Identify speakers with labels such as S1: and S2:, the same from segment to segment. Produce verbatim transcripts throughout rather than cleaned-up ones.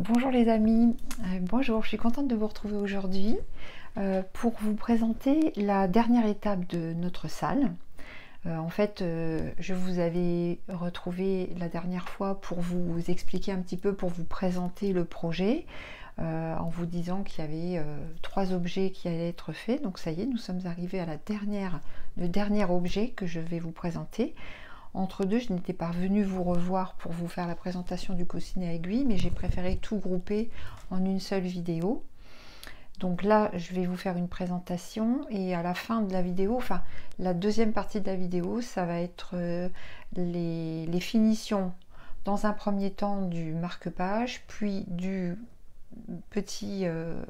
S1: Bonjour les amis, euh, bonjour, je suis contente de vous retrouver aujourd'hui euh, pour vous présenter la dernière étape de notre salle. Euh, en fait, euh, je vous avais retrouvé la dernière fois pour vous expliquer un petit peu, pour vous présenter le projet, euh, en vous disant qu'il y avait euh, trois objets qui allaient être faits. Donc ça y est, nous sommes arrivés à la dernière, le dernier objet que je vais vous présenter. Entre deux, je n'étais pas venue vous revoir pour vous faire la présentation du coussinet à aiguille, mais j'ai préféré tout grouper en une seule vidéo. Donc là, je vais vous faire une présentation et à la fin de la vidéo, enfin la deuxième partie de la vidéo, ça va être euh, les, les finitions dans un premier temps du marque-page, puis du petit euh,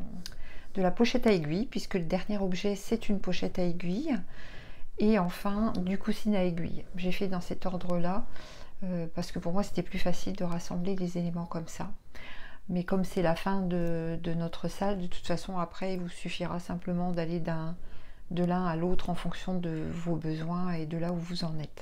S1: de la pochette à aiguille, puisque le dernier objet c'est une pochette à aiguille. Et enfin du coussinet à aiguille. J'ai fait dans cet ordre-là euh, parce que pour moi c'était plus facile de rassembler les éléments comme ça. Mais comme c'est la fin de, de notre salle, de toute façon après il vous suffira simplement d'aller d'un de l'un à l'autre en fonction de vos besoins et de là où vous en êtes.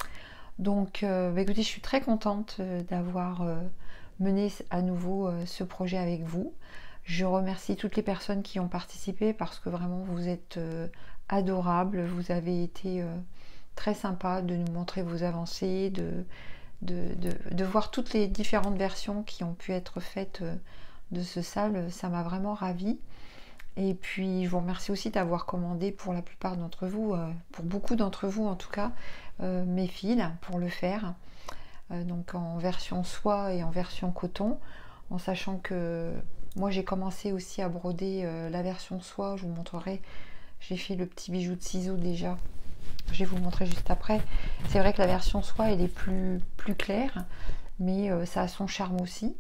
S1: Donc euh, bah écoutez, je suis très contente d'avoir euh, mené à nouveau euh, ce projet avec vous. Je remercie toutes les personnes qui ont participé parce que vraiment vous êtes euh, adorables, vous avez été euh, très sympa de nous montrer vos avancées, de, de, de, de voir toutes les différentes versions qui ont pu être faites euh, de ce salle, ça m'a vraiment ravie. Et puis je vous remercie aussi d'avoir commandé pour la plupart d'entre vous, euh, pour beaucoup d'entre vous en tout cas, euh, mes fils pour le faire, euh, donc en version soie et en version coton, en sachant que moi j'ai commencé aussi à broder euh, la version soie, je vous montrerai, j'ai fait le petit bijou de ciseaux déjà, je vais vous montrer juste après. C'est vrai que la version soie elle est plus, plus claire, mais euh, ça a son charme aussi.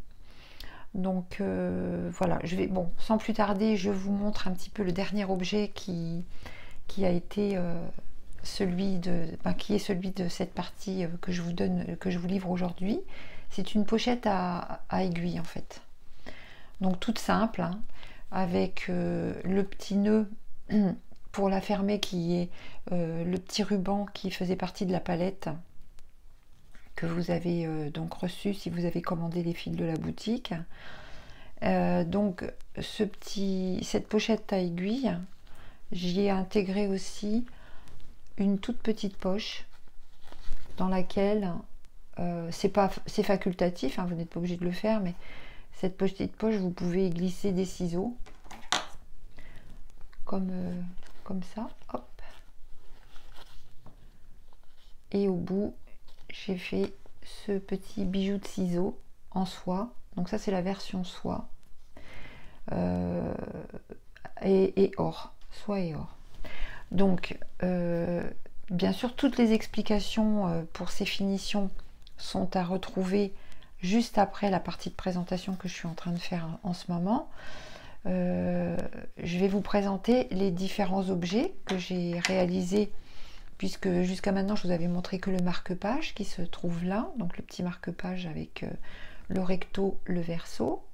S1: Donc euh, voilà, je vais, bon, sans plus tarder, je vous montre un petit peu le dernier objet qui, qui a été euh, celui de, ben, qui est celui de cette partie euh, que je vous donne, que je vous livre aujourd'hui. C'est une pochette à, à aiguille en fait. Donc toute simple, hein, avec euh, le petit nœud pour la fermer qui est euh, le petit ruban qui faisait partie de la palette que vous avez euh, donc reçu si vous avez commandé les fils de la boutique. Euh, donc ce petit, cette pochette à aiguille, j'y ai intégré aussi une toute petite poche dans laquelle euh, c'est pas c'est facultatif, hein, vous n'êtes pas obligé de le faire, mais cette petite poche, vous pouvez y glisser des ciseaux, comme, euh, comme ça, hop. Et au bout, j'ai fait ce petit bijou de ciseaux en soie. Donc ça, c'est la version soie. Euh, et, et or, soie et or. Donc, euh, bien sûr, toutes les explications pour ces finitions sont à retrouver juste après la partie de présentation que je suis en train de faire en ce moment. Euh, je vais vous présenter les différents objets que j'ai réalisés, puisque jusqu'à maintenant je vous avais montré que le marque-page qui se trouve là, donc le petit marque-page avec euh, le recto, le verso,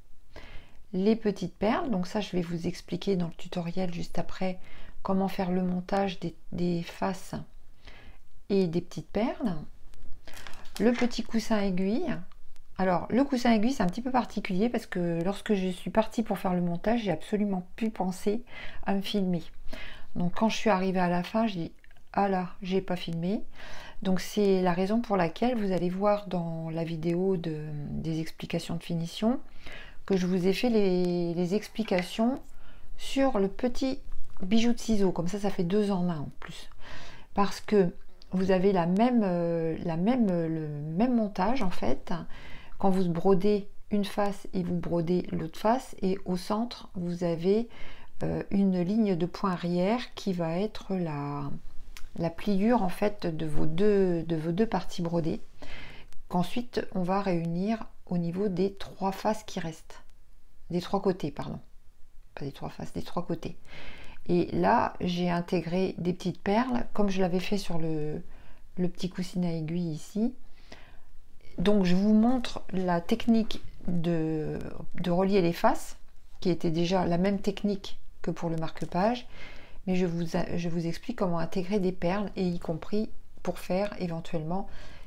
S1: les petites perles. Donc ça je vais vous expliquer dans le tutoriel juste après comment faire le montage des, des faces et des petites perles. Le petit coussin aiguille. Alors, le coussin aiguille, c'est un petit peu particulier parce que lorsque je suis partie pour faire le montage, j'ai absolument pu penser à me filmer. Donc, quand je suis arrivée à la fin, je dis « Ah là, j'ai pas filmé ». Donc, c'est la raison pour laquelle vous allez voir dans la vidéo de, des explications de finition que je vous ai fait les, les explications sur le petit bijou de ciseaux. Comme ça, ça fait deux en un en plus. Parce que vous avez la même, euh, la même, le même montage en fait. Quand vous brodez une face et vous brodez l'autre face, et au centre vous avez euh, une ligne de point arrière qui va être la, la pliure en fait de vos deux, de vos deux parties brodées, qu'ensuite on va réunir au niveau des trois faces qui restent, des trois côtés pardon, pas des trois faces, des trois côtés. Et là j'ai intégré des petites perles comme je l'avais fait sur le, le petit coussinet à aiguille ici. Donc je vous montre la technique de, de relier les faces, qui était déjà la même technique que pour le marque-page, mais je vous, je vous explique comment intégrer des perles, et y compris pour faire éventuellement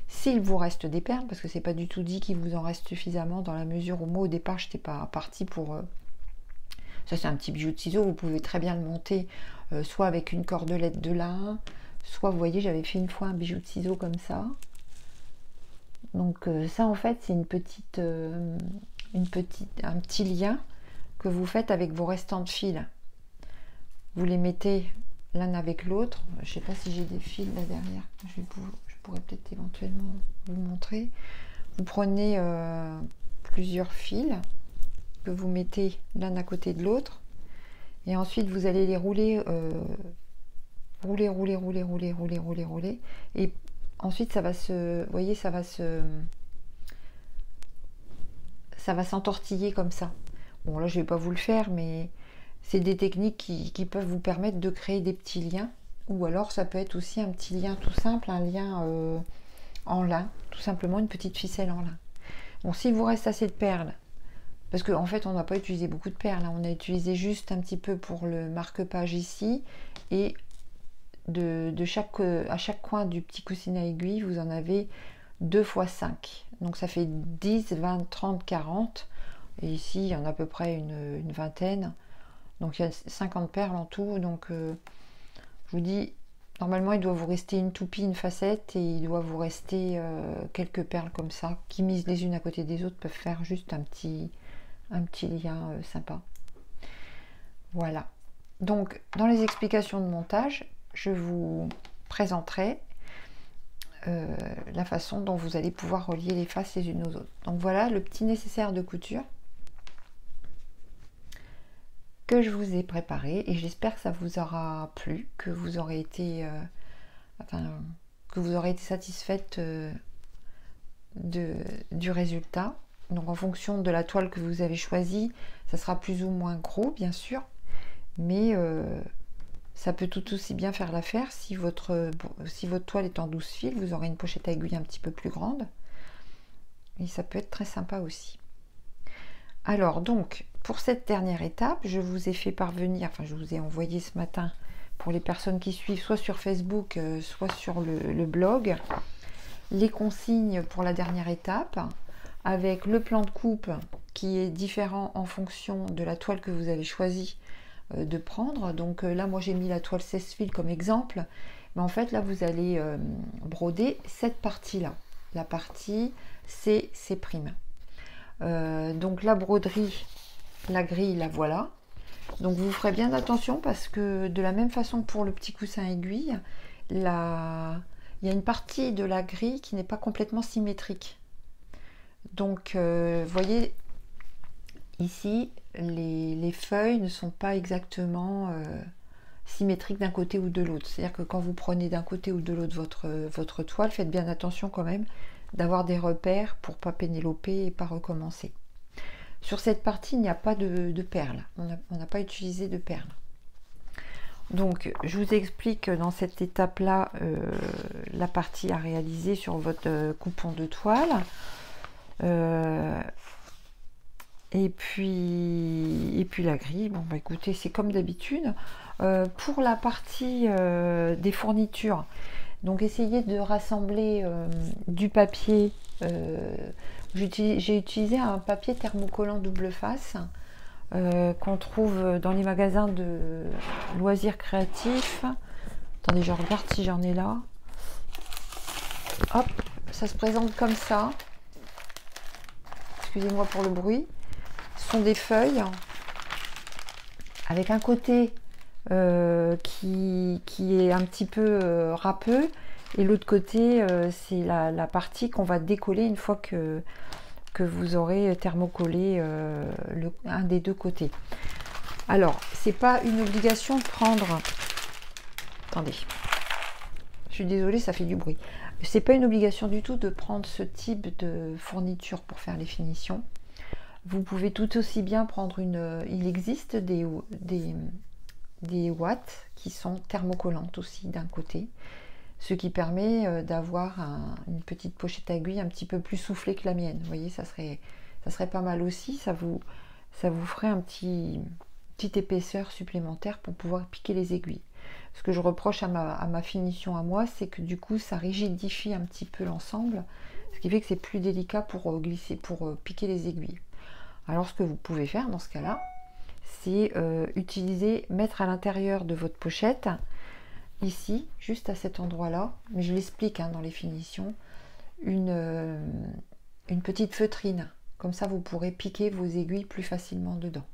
S1: S'il vous reste des perles, parce que c'est pas du tout dit qu'il vous en reste suffisamment, dans la mesure où moi au départ je n'étais pas partie pour... Euh, ça c'est un petit bijou de ciseaux, vous pouvez très bien le monter euh, soit avec une cordelette de lin, soit vous voyez j'avais fait une fois un bijou de ciseaux comme ça. Donc euh, ça en fait c'est une petite, euh, une petite, un petit lien que vous faites avec vos restants de fils. Vous les mettez l'un avec l'autre. Je ne sais pas si j'ai des fils là derrière. Je, vais pouvoir, je pourrais peut-être éventuellement vous montrer. Vous prenez euh, plusieurs fils que vous mettez l'un à côté de l'autre. Et ensuite, vous allez les rouler, euh, rouler, rouler, rouler, rouler, rouler, rouler, rouler. Et ensuite, ça va se... Vous voyez, ça va se... Ça va s'entortiller comme ça. Bon, là, je ne vais pas vous le faire, mais... C'est des techniques qui, qui peuvent vous permettre de créer des petits liens. Ou alors ça peut être aussi un petit lien tout simple, un lien euh, en lin. Tout simplement une petite ficelle en lin. Bon, s'il vous reste assez de perles, parce qu'en en fait on n'a pas utilisé beaucoup de perles, hein, on a utilisé juste un petit peu pour le marque-page ici. Et de, de chaque, à chaque coin du petit coussin à aiguille, vous en avez deux fois cinq. Donc ça fait dix, vingt, trente, quarante. Et ici il y en a à peu près une, une vingtaine. Donc il y a cinquante perles en tout, donc euh, je vous dis, normalement il doit vous rester une toupie, une facette, et il doit vous rester euh, quelques perles comme ça, qui mises les unes à côté des autres, peuvent faire juste un petit, un petit lien euh, sympa. Voilà. Donc dans les explications de montage, je vous présenterai euh, la façon dont vous allez pouvoir relier les faces les unes aux autres. Donc voilà le petit nécessaire de couture que je vous ai préparé, et j'espère que ça vous aura plu, que vous aurez été euh, enfin, que vous aurez été satisfaite euh, de, du résultat. Donc en fonction de la toile que vous avez choisie, ça sera plus ou moins gros bien sûr, mais euh, ça peut tout aussi bien faire l'affaire. Si votre, si votre toile est en douze fils, vous aurez une pochette à aiguille un petit peu plus grande, et ça peut être très sympa aussi. Alors donc, pour cette dernière étape, je vous ai fait parvenir, enfin je vous ai envoyé ce matin, pour les personnes qui suivent soit sur Facebook, euh, soit sur le, le blog, les consignes pour la dernière étape, avec le plan de coupe qui est différent en fonction de la toile que vous avez choisi euh, de prendre. Donc euh, là, moi j'ai mis la toile seize fils comme exemple, mais en fait là vous allez euh, broder cette partie-là, la partie C, C'. Euh, donc la broderie, la grille, la voilà. Donc vous ferez bien attention, parce que de la même façon que pour le petit coussin aiguille, la... il y a une partie de la grille qui n'est pas complètement symétrique. Donc euh, vous voyez ici, les, les feuilles ne sont pas exactement euh, symétriques d'un côté ou de l'autre. C'est-à-dire que quand vous prenez d'un côté ou de l'autre votre, votre toile, faites bien attention quand même d'avoir des repères pour pas pénéloper et pas recommencer. Sur cette partie, il n'y a pas de, de perles. On n'a pas utilisé de perles. Donc, je vous explique dans cette étape-là euh, la partie à réaliser sur votre euh, coupon de toile. Euh, et puis, et puis la grille. Bon, bah écoutez, c'est comme d'habitude. Euh, pour la partie euh, des fournitures, donc essayez de rassembler euh, du papier. Euh, j'ai utilisé un papier thermocollant double face euh, qu'on trouve dans les magasins de loisirs créatifs. Attendez, je regarde si j'en ai là. Hop, ça se présente comme ça. Excusez-moi pour le bruit. Ce sont des feuilles avec un côté Euh, qui, qui est un petit peu euh, râpeux, et l'autre côté euh, c'est la, la partie qu'on va décoller une fois que, que vous aurez thermocollé euh, le, un des deux côtés. Alors c'est pas une obligation de prendre, attendez, je suis désolée, ça fait du bruit, c'est pas une obligation du tout de prendre ce type de fourniture pour faire les finitions. Vous pouvez tout aussi bien prendre une, il existe des, des des watts qui sont thermocollantes aussi d'un côté, ce qui permet euh, d'avoir un, une petite pochette à aiguille un petit peu plus soufflée que la mienne. Vous voyez, ça serait, ça serait pas mal aussi, ça vous, ça vous ferait un petit, petite épaisseur supplémentaire pour pouvoir piquer les aiguilles. Ce que je reproche à ma, à ma finition à moi, c'est que du coup ça rigidifie un petit peu l'ensemble, ce qui fait que c'est plus délicat pour euh, glisser, pour euh, piquer les aiguilles. Alors ce que vous pouvez faire dans ce cas-là, c'est euh, utiliser, mettre à l'intérieur de votre pochette, ici, juste à cet endroit-là, mais je l'explique hein, dans les finitions, une, euh, une petite feutrine. Comme ça, vous pourrez piquer vos aiguilles plus facilement dedans.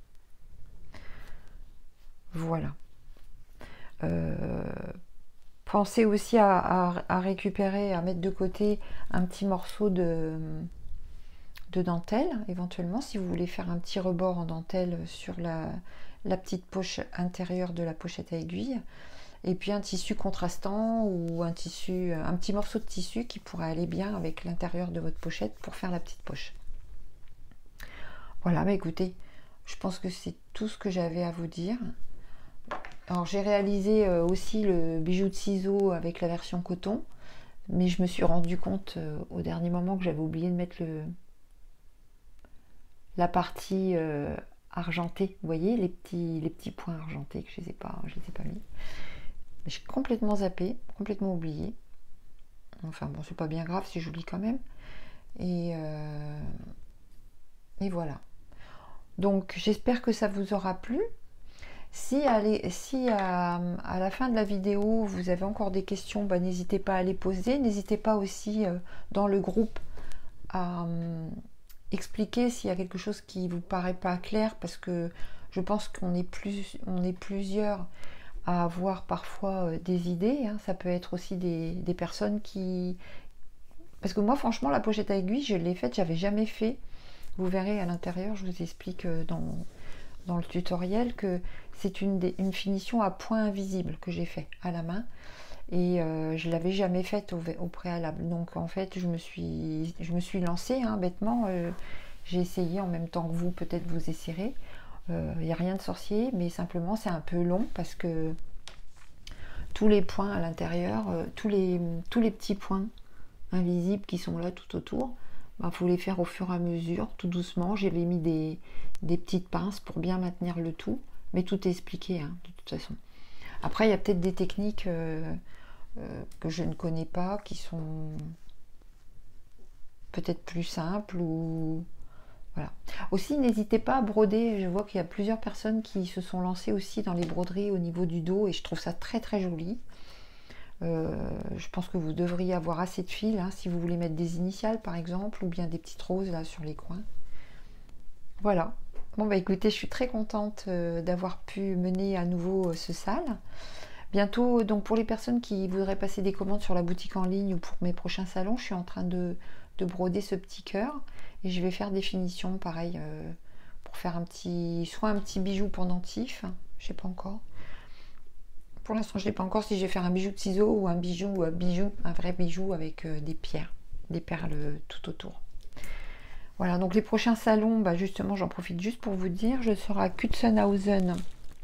S1: Voilà. Euh, pensez aussi à, à, à récupérer, à mettre de côté un petit morceau de, de dentelle, éventuellement, si vous voulez faire un petit rebord en dentelle sur la, la petite poche intérieure de la pochette à aiguille. Et puis un tissu contrastant ou un tissu, un petit morceau de tissu qui pourrait aller bien avec l'intérieur de votre pochette pour faire la petite poche. Voilà, bah écoutez, je pense que c'est tout ce que j'avais à vous dire. Alors j'ai réalisé aussi le bijou de ciseaux avec la version coton, mais je me suis rendu compte au dernier moment que j'avais oublié de mettre le, la partie euh, argentée. Vous voyez les petits, les petits points argentés que je ne les ai pas, je les ai pas mis. J'ai complètement zappé, complètement oublié. Enfin bon, c'est pas bien grave si j'oublie quand même. Et, euh, et voilà. Donc j'espère que ça vous aura plu. Si, à, les, si à, à la fin de la vidéo vous avez encore des questions, bah, n'hésitez pas à les poser. N'hésitez pas aussi euh, dans le groupe à euh, expliquer s'il y a quelque chose qui vous paraît pas clair, parce que je pense qu'on est, plus, on est plusieurs à avoir parfois euh, des idées. Hein. Ça peut être aussi des, des personnes qui... Parce que moi franchement la pochette à aiguille je l'ai faite, j'avais jamais fait. Vous verrez à l'intérieur, je vous explique dans... dans le tutoriel que c'est une, une finition à point invisible que j'ai fait à la main et euh, je l'avais jamais faite au, au préalable, donc en fait je me suis je me suis lancée hein, bêtement, euh, j'ai essayé en même temps que vous, peut-être vous essayerez. Il euh, n'y a rien de sorcier, mais simplement c'est un peu long parce que tous les points à l'intérieur, euh, tous les tous les petits points invisibles qui sont là tout autour, il bah, faut les faire au fur et à mesure, tout doucement. J'avais mis des, des petites pinces pour bien maintenir le tout, mais tout est expliqué hein, de toute façon. Après, il y a peut-être des techniques euh, euh, que je ne connais pas, qui sont peut-être plus simples ou voilà. Aussi, n'hésitez pas à broder. Je vois qu'il y a plusieurs personnes qui se sont lancées aussi dans les broderies au niveau du dos et je trouve ça très très joli. Euh, je pense que vous devriez avoir assez de fil hein, si vous voulez mettre des initiales par exemple, ou bien des petites roses là sur les coins. Voilà. Bon bah écoutez, je suis très contente euh, d'avoir pu mener à nouveau euh, ce sale. Bientôt, donc pour les personnes qui voudraient passer des commandes sur la boutique en ligne ou pour mes prochains salons, je suis en train de, de broder ce petit cœur et je vais faire des finitions pareil euh, pour faire un petit, soit un petit bijou pendentif, je sais pas encore. Pour l'instant, je ne sais pas encore si je vais faire un bijou de ciseaux ou un bijou, euh, bijou un vrai bijou avec euh, des pierres, des perles tout autour. Voilà, donc les prochains salons, bah justement, j'en profite juste pour vous dire, je serai à Kutzenhausen,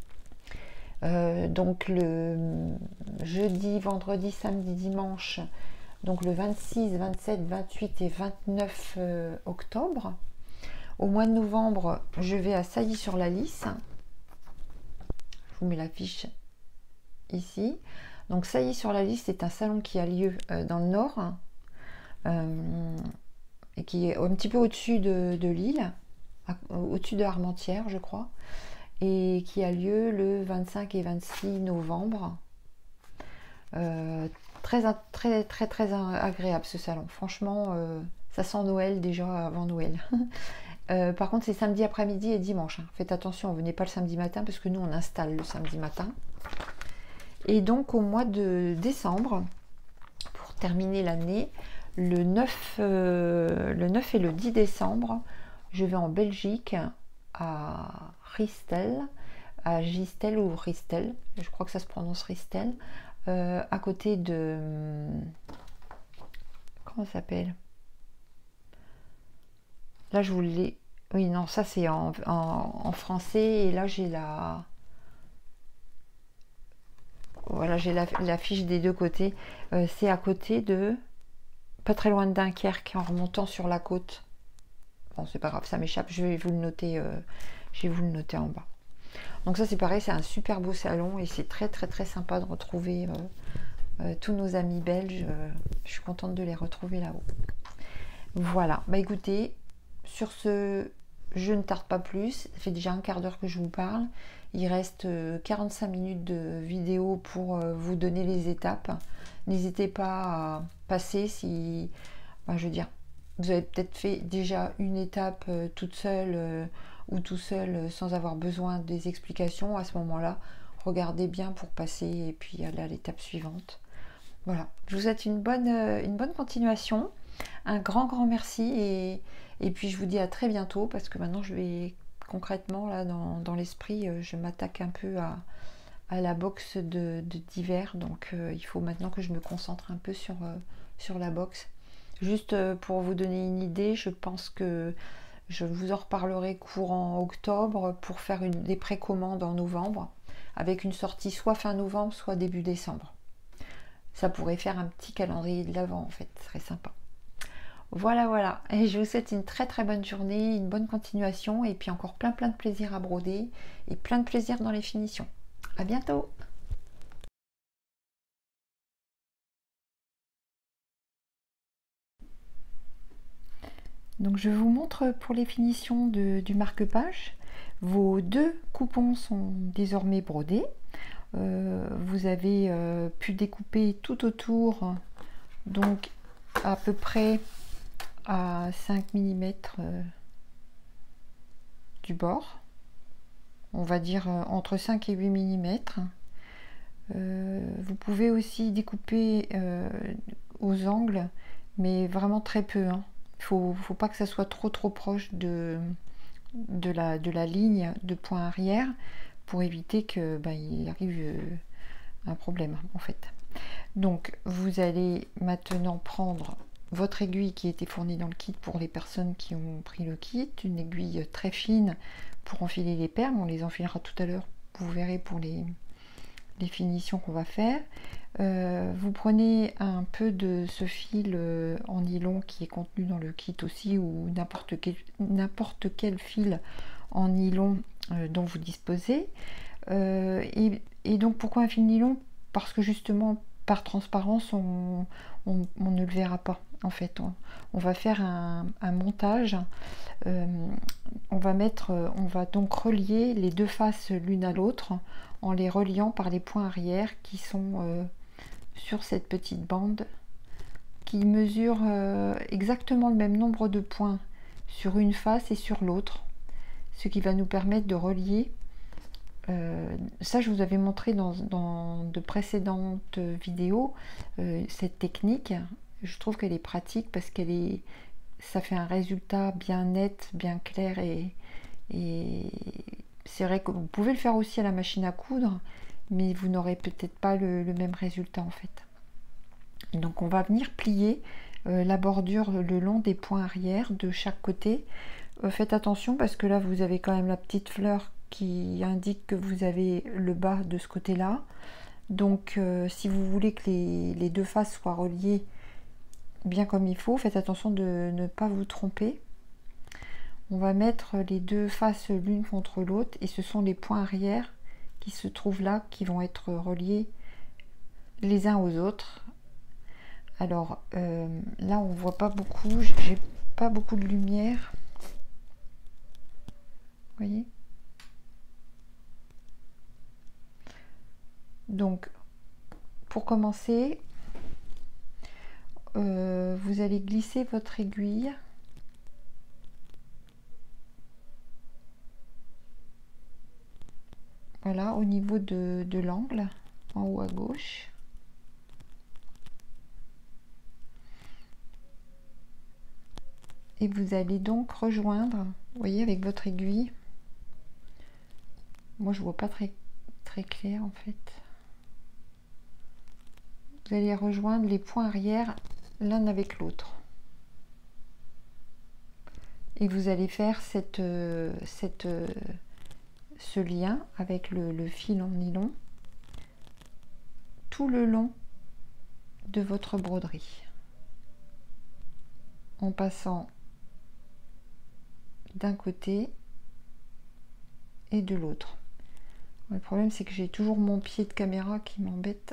S1: euh, donc le jeudi, vendredi, samedi, dimanche, donc le vingt-six, vingt-sept, vingt-huit et vingt-neuf euh, octobre. Au mois de novembre, je vais à Sailly-sur-la-Lys. Je vous mets l'affiche ici. Donc Sailly-sur-la-Lys, c'est un salon qui a lieu euh, dans le nord euh, et qui est un petit peu au-dessus de, de Lille, au-dessus de Armentières je crois, et qui a lieu le vingt-cinq et vingt-six novembre. Euh, très, très très très agréable ce salon, franchement euh, ça sent Noël déjà avant Noël. euh, par contre c'est samedi après-midi et dimanche, hein. Faites attention, venez pas le samedi matin parce que nous on installe le samedi matin. Et donc au mois de décembre, pour terminer l'année, le neuf, euh, le neuf et le dix décembre, je vais en Belgique à Ristel, à Gistel ou Ristel, je crois que ça se prononce Ristel, euh, à côté de... Comment ça s'appelle? Là je vous l'ai... Oui non, ça c'est en, en, en français et là j'ai la... Voilà, j'ai la, la fiche des deux côtés. Euh, c'est à côté de... Pas très loin de Dunkerque, en remontant sur la côte. Bon, c'est pas grave, ça m'échappe. Je vais vous le noter, euh, je vais vous le noter en bas. Donc ça c'est pareil, c'est un super beau salon et c'est très très très sympa de retrouver euh, euh, tous nos amis belges. Euh, je suis contente de les retrouver là-haut. Voilà, bah écoutez, sur ce, je ne tarde pas plus, ça fait déjà un quart d'heure que je vous parle. Il reste euh, quarante-cinq minutes de vidéo pour euh, vous donner les étapes. N'hésitez pas à passer si, bah, je veux dire, vous avez peut-être fait déjà une étape euh, toute seule euh, ou tout seul euh, sans avoir besoin des explications. À ce moment-là, regardez bien pour passer et puis aller à l'étape suivante. Voilà, je vous souhaite une bonne, euh, une bonne continuation. Un grand, grand merci et, et puis je vous dis à très bientôt parce que maintenant je vais concrètement, là, dans, dans l'esprit, euh, je m'attaque un peu à, à la boxe de, de d'hiver. Donc euh, il faut maintenant que je me concentre un peu sur, euh, sur la boxe. Juste euh, pour vous donner une idée, je pense que je vous en reparlerai courant octobre pour faire une, des précommandes en novembre avec une sortie soit fin novembre, soit début décembre. Ça pourrait faire un petit calendrier de l'avant en fait, ce serait sympa. Voilà, voilà. Et je vous souhaite une très très bonne journée, une bonne continuation et puis encore plein plein de plaisir à broder et plein de plaisir dans les finitions. À bientôt! Donc je vous montre pour les finitions de, du marque-page. Vos deux coupons sont désormais brodés. Euh, vous avez euh, pu découper tout autour, donc à peu près à cinq millimètres euh, du bord. On va dire euh, entre cinq et huit millimètres. Euh, vous pouvez aussi découper euh, aux angles, mais vraiment très peu. Il hein. ne faut, faut pas que ça soit trop trop proche de, de, la, de la ligne de point arrière pour éviter que bah, il arrive euh, un problème en fait. Donc vous allez maintenant prendre votre aiguille qui était fournie dans le kit pour les personnes qui ont pris le kit, une aiguille très fine pour enfiler les perles. On les enfilera tout à l'heure, vous verrez pour les les finitions qu'on va faire. Euh, vous prenez un peu de ce fil euh, en nylon qui est contenu dans le kit aussi, ou n'importe quel, n'importe quel fil en nylon euh, dont vous disposez. Euh, et, et donc pourquoi un fil nylon? Parce que justement par transparence on, on, on ne le verra pas en fait. On, on va faire un, un montage. Euh, on va mettre, on va donc relier les deux faces l'une à l'autre en les reliant par les points arrière qui sont euh, sur cette petite bande qui mesure euh, exactement le même nombre de points sur une face et sur l'autre, ce qui va nous permettre de relier. Euh, ça, je vous avais montré dans, dans de précédentes vidéos euh, cette technique. Je trouve qu'elle est pratique parce qu'elle est, ça fait un résultat bien net, bien clair et, et c'est vrai que vous pouvez le faire aussi à la machine à coudre, mais vous n'aurez peut-être pas le, le même résultat en fait. Donc on va venir plier euh, la bordure le long des points arrière de chaque côté. Euh, faites attention parce que là vous avez quand même la petite fleur qui indique que vous avez le bas de ce côté-là. Donc euh, si vous voulez que les, les deux faces soient reliées bien comme il faut, faites attention de ne pas vous tromper. On va mettre les deux faces l'une contre l'autre et ce sont les points arrière qui se trouvent là qui vont être reliés les uns aux autres. Alors euh, là on voit pas beaucoup, j'ai pas beaucoup de lumière. Vous voyez? Donc pour commencer, euh, vous allez glisser votre aiguille voilà au niveau de, de l'angle en haut à gauche. Et vous allez donc rejoindre, vous voyez, avec votre aiguille. Moi je vois pas très très clair en fait. Vous allez rejoindre les points arrière l'un avec l'autre. Et vous allez faire cette, cette, ce lien avec le, le fil en nylon tout le long de votre broderie. En passant d'un côté et de l'autre. Le problème, c'est que j'ai toujours mon pied de caméra qui m'embête.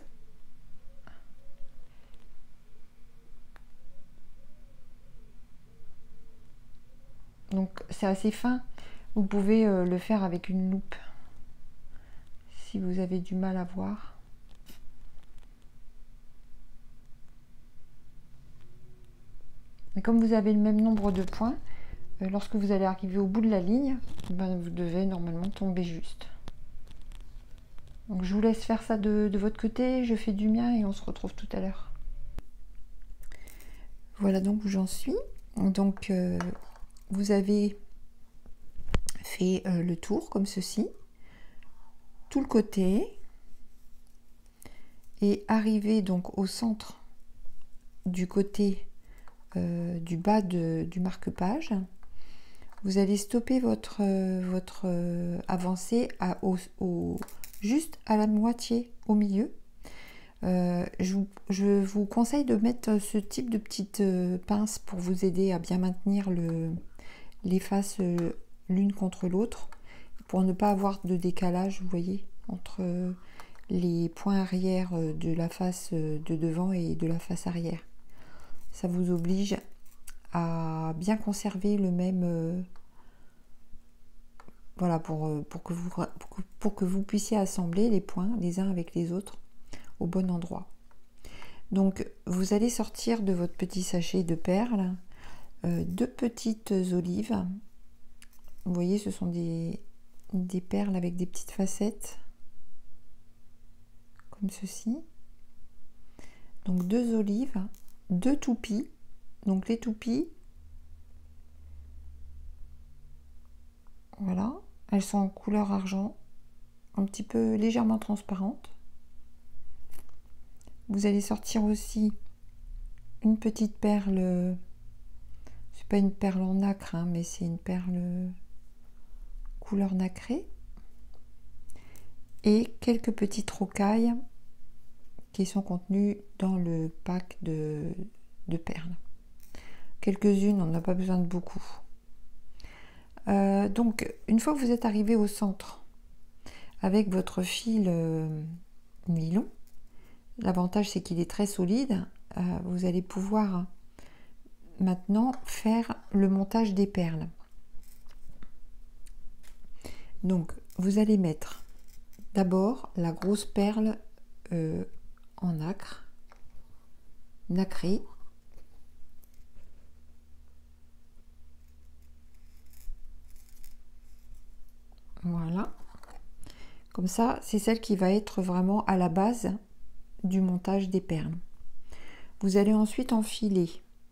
S1: Donc c'est assez fin. Vous pouvez euh, le faire avec une loupe si vous avez du mal à voir. Mais comme vous avez le même nombre de points, euh, lorsque vous allez arriver au bout de la ligne, ben, vous devez normalement tomber juste. Donc je vous laisse faire ça de, de votre côté, je fais du mien et on se retrouve tout à l'heure. Voilà donc où j'en suis. Donc euh, vous avez fait euh, le tour comme ceci, tout le côté, et arrivé donc au centre du côté euh, du bas de, du marque-page, vous allez stopper votre, euh, votre euh, avancée à, au, au, juste à la moitié au milieu. Euh, je, vous, je vous conseille de mettre ce type de petite euh, pince pour vous aider à bien maintenir le, les faces euh, l'une contre l'autre, pour ne pas avoir de décalage, vous voyez, entre euh, les points arrière de la face de devant et de la face arrière. Ça vous oblige à bien conserver le même... Euh, voilà, pour, pour, que vous, pour, que, pour que vous puissiez assembler les points les uns avec les autres au bon endroit. Donc vous allez sortir de votre petit sachet de perles euh, deux petites olives. Vous voyez, ce sont des, des perles avec des petites facettes comme ceci. Donc deux olives, deux toupies. Donc les toupies, voilà, elles sont en couleur argent, un petit peu légèrement transparente. Vous allez sortir aussi une petite perle, c'est pas une perle en nacre, hein, mais c'est une perle couleur nacrée. Et quelques petites rocailles qui sont contenues dans le pack de, de perles. Quelques-unes, on n'a pas besoin de beaucoup. Euh, donc, une fois que vous êtes arrivé au centre, avec votre fil euh, nylon, l'avantage c'est qu'il est très solide, euh, vous allez pouvoir maintenant faire le montage des perles. Donc, vous allez mettre d'abord la grosse perle euh, en nacre, nacrée. Voilà. Comme ça, c'est celle qui va être vraiment à la base du montage des perles. Vous allez ensuite enfiler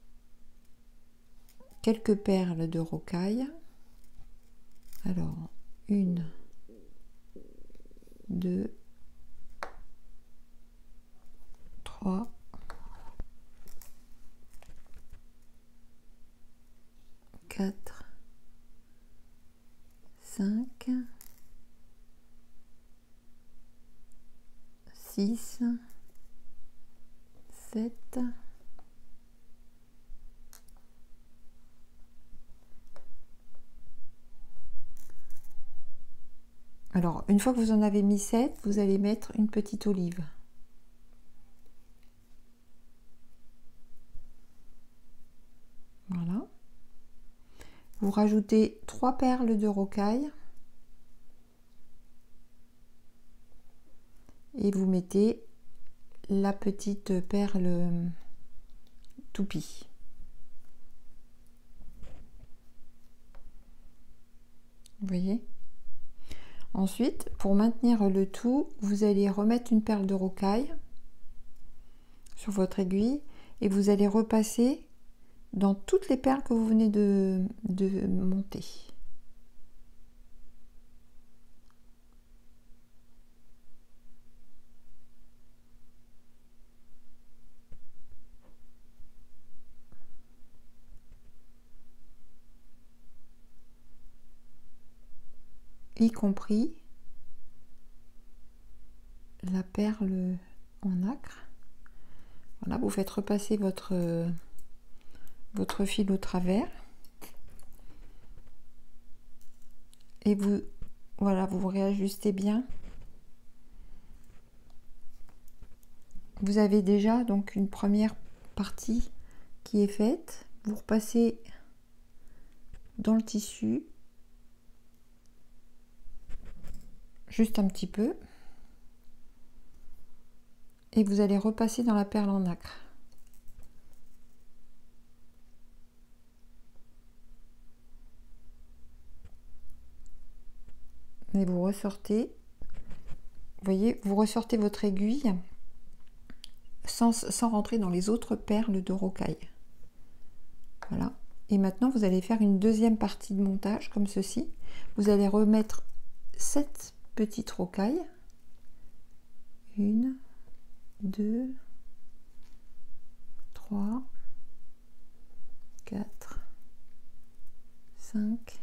S1: quelques perles de rocaille. Alors, une, deux, trois, quatre, cinq, six, sept, alors une fois que vous en avez mis sept, vous allez mettre une petite olive. Voilà. Vous rajoutez trois perles de rocaille et vous mettez la petite perle toupie. Vous voyez? Ensuite, pour maintenir le tout, vous allez remettre une perle de rocaille sur votre aiguille et vous allez repasser dans toutes les perles que vous venez de, de monter. Y compris la perle en nacre. Voilà, vous faites repasser votre, votre fil au travers et vous, voilà, vous réajustez bien vous avez déjà donc une première partie qui est faite. Vous repassez dans le tissu juste un petit peu et vous allez repasser dans la perle en nacre. Et vous ressortez, vous voyez, vous ressortez votre aiguille sans, sans rentrer dans les autres perles de rocaille. Voilà. Et maintenant, vous allez faire une deuxième partie de montage comme ceci. Vous allez remettre cette petite rocaille. Une, deux, trois, quatre, cinq,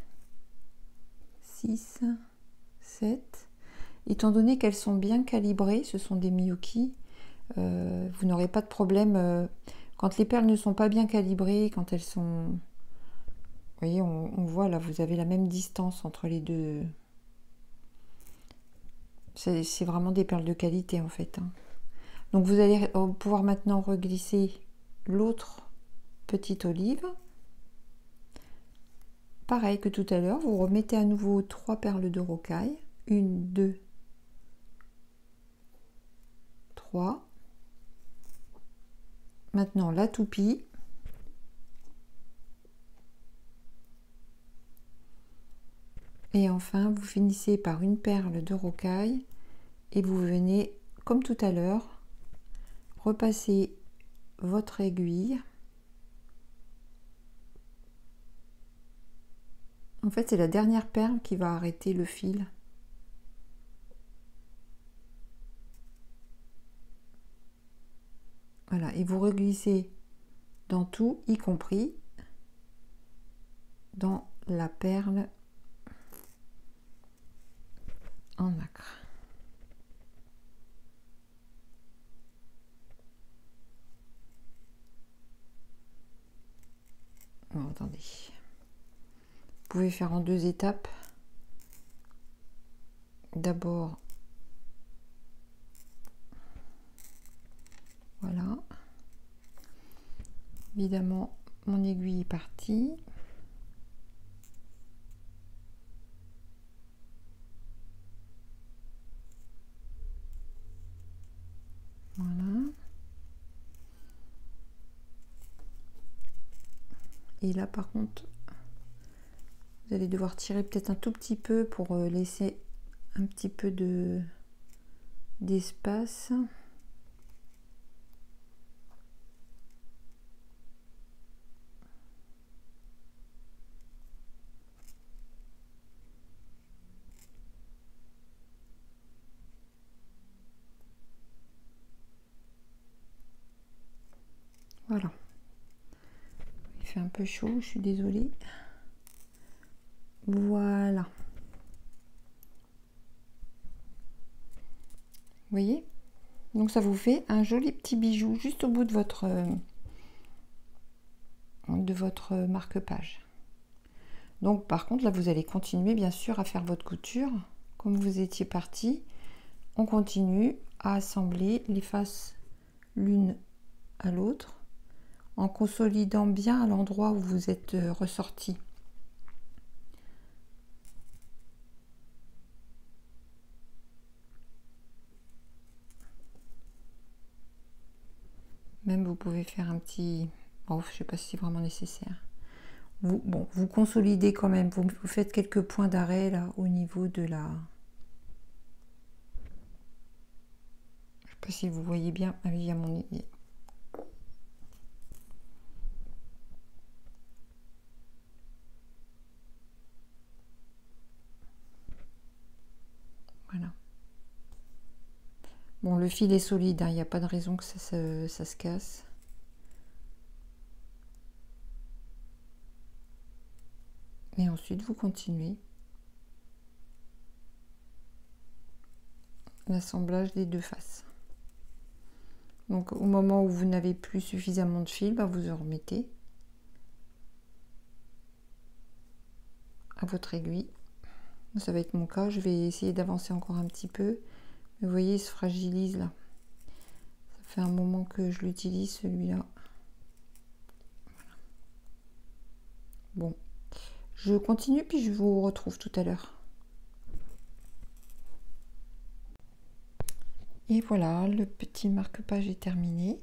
S1: six, sept. Étant donné qu'elles sont bien calibrées, ce sont des Miyuki, euh, vous n'aurez pas de problème. Euh, quand les perles ne sont pas bien calibrées, quand elles sont... Vous voyez, on, on voit là, vous avez la même distance entre les deux. C'est vraiment des perles de qualité en fait. Hein. Donc vous allez pouvoir maintenant reglisser l'autre petite olive. Pareil que tout à l'heure, vous remettez à nouveau trois perles de rocaille. Une, deux, trois. Maintenant la toupie. Et enfin, vous finissez par une perle de rocaille et vous venez, comme tout à l'heure, repasser votre aiguille. En fait, c'est la dernière perle qui va arrêter le fil. Voilà, et vous reglissez dans tout, y compris dans la perle en nacre. Oh, attendez. Vous pouvez faire en deux étapes. D'abord, voilà. Évidemment, mon aiguille est partie. Voilà. Et là, par contre, vous allez devoir tirer peut-être un tout petit peu pour laisser un petit peu de d'espace. Voilà. Il fait un peu chaud, je suis désolée. Voilà. Vous voyez? Donc ça vous fait un joli petit bijou juste au bout de votre de votre marque-page. Donc par contre là vous allez continuer bien sûr à faire votre couture comme vous étiez parti. On continue à assembler les faces l'une à l'autre en consolidant bien à l'endroit où vous êtes ressorti. Même vous pouvez faire un petit... Oh, je ne sais pas si c'est vraiment nécessaire. Vous, bon, vous consolidez quand même. Vous, vous faites quelques points d'arrêt là au niveau de la... Je ne sais pas si vous voyez bien. Ah oui, il y a mon... Voilà. Bon, le fil est solide. Il n'y a pas de raison que ça, ça, ça se casse. Et ensuite, vous continuez l'assemblage des deux faces. Donc, au moment où vous n'avez plus suffisamment de fil, bah, vous en remettez à votre aiguille. Ça va être mon cas. Je vais essayer d'avancer encore un petit peu. Mais vous voyez, il se fragilise là. fait un moment que je l'utilise celui-là. Bon, je continue puis je vous retrouve tout à l'heure. Et voilà, le petit marque-page est terminé.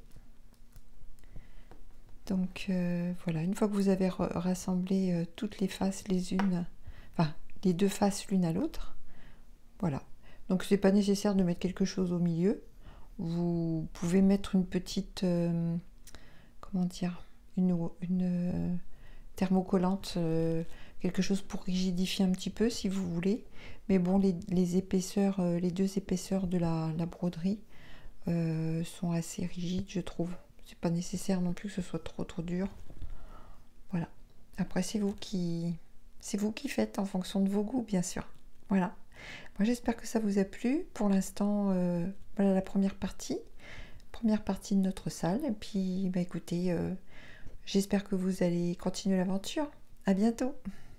S1: Donc euh, voilà, une fois que vous avez rassemblé euh, toutes les faces les unes, enfin les deux faces l'une à l'autre, voilà. Donc c'est pas nécessaire de mettre quelque chose au milieu. Vous pouvez mettre une petite, euh, comment dire, une, une euh, thermocollante, euh, quelque chose pour rigidifier un petit peu si vous voulez. Mais bon, les, les épaisseurs, euh, les deux épaisseurs de la, la broderie euh, sont assez rigides, je trouve. C'est pas nécessaire non plus que ce soit trop trop dur. Voilà. Après, c'est vous qui, c'est vous qui faites en fonction de vos goûts, bien sûr. Voilà. Moi, j'espère que ça vous a plu. Pour l'instant, euh, voilà la première partie, première partie de notre salle. Et puis, bah, écoutez, euh, j'espère que vous allez continuer l'aventure. À bientôt.